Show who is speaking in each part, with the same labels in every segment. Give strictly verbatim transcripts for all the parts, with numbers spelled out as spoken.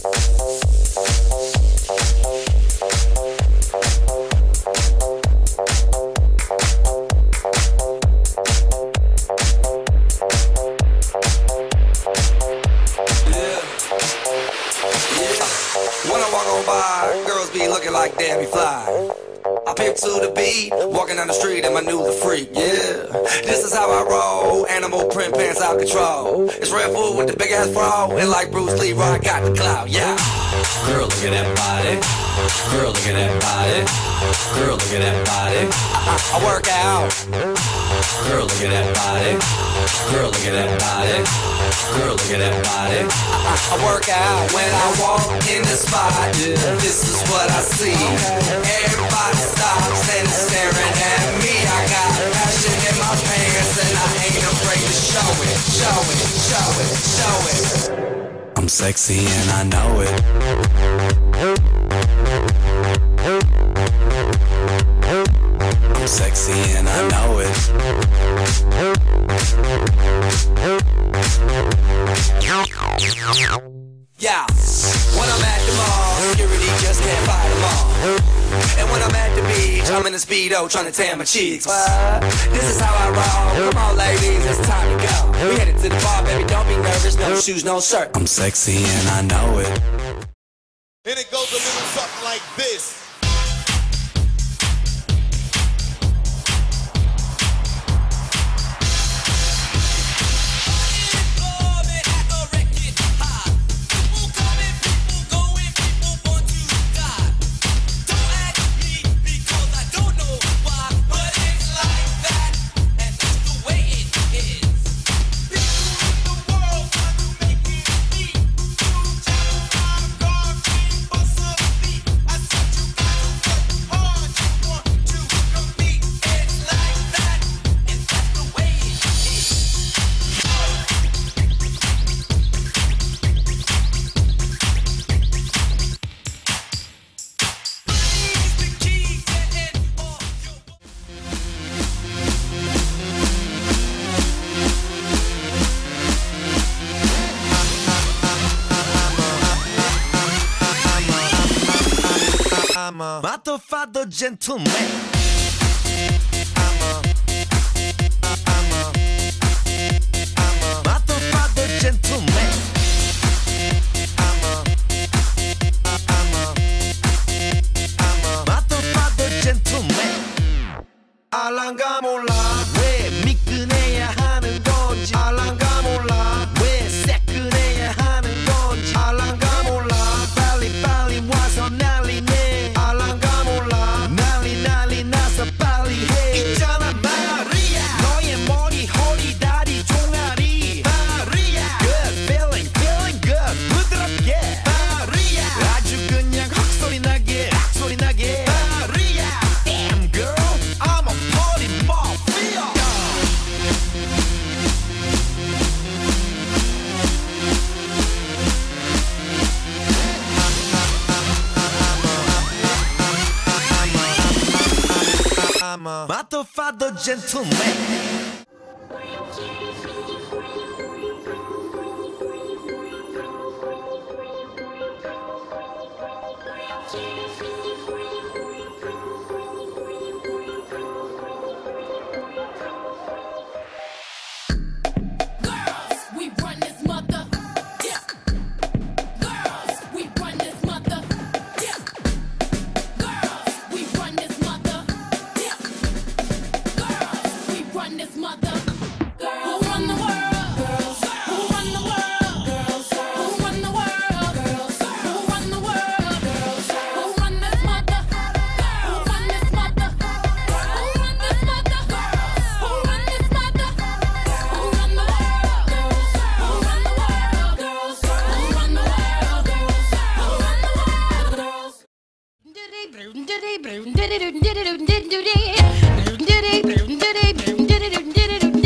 Speaker 1: When I walk on by, girls be looking like Debbie Fly. I pimp to the beat, walking down the street in my new freak, yeah. This is how I roll, animal print pants out control. It's Red Bull with the big ass bra, and like Bruce Lee, I got the clout, yeah. Girl, look at that body. Girl, look at that body. Girl, look at that body. I, I, I work out. Girl, look at that body. Girl, look at that body. Girl, look at that body. I, I, I work out when I walk in the spot. This is what I see. Everybody stops and is staring at me. I got passion in my pants and I ain't afraid to show it, show it, show it, show it. I'm sexy and I know it. I'm sexy and I know it. Yeah, when I'm at the mall, security just can't fight them all. And when I'm at the beach, I'm in a Speedo trying to tan my cheeks. What? This is how I roll. Come on, ladies, it's time to go. We headed to the bar, baby, don't be nervous. No shoes, no shirt. I'm sexy and I know it.
Speaker 2: And it goes a little something like this.
Speaker 3: I'm a motherfucker gentleman. I'm a, I'm a, I'm a motherfucker gentleman. I'm a, I'm a, I'm a motherfucker gentleman. 알랑가 몰라 왜 미끈해야 하는 건지. 알랑가 몰라 왜 새끈해야 하는 건지. 알랑가 몰라 빨리 빨리 와서 난리네. I'm a motherfucker gentleman.
Speaker 4: Did it, did it, did it, did it, did it, did it, did it, did it, did it, did it, did it,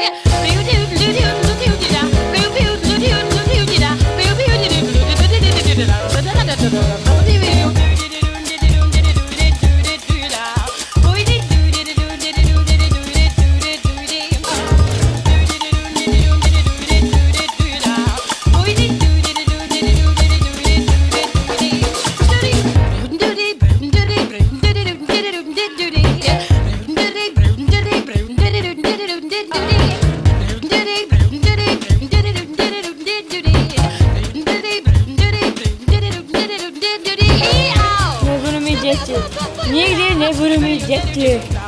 Speaker 4: Nikdy nebudu mít děti.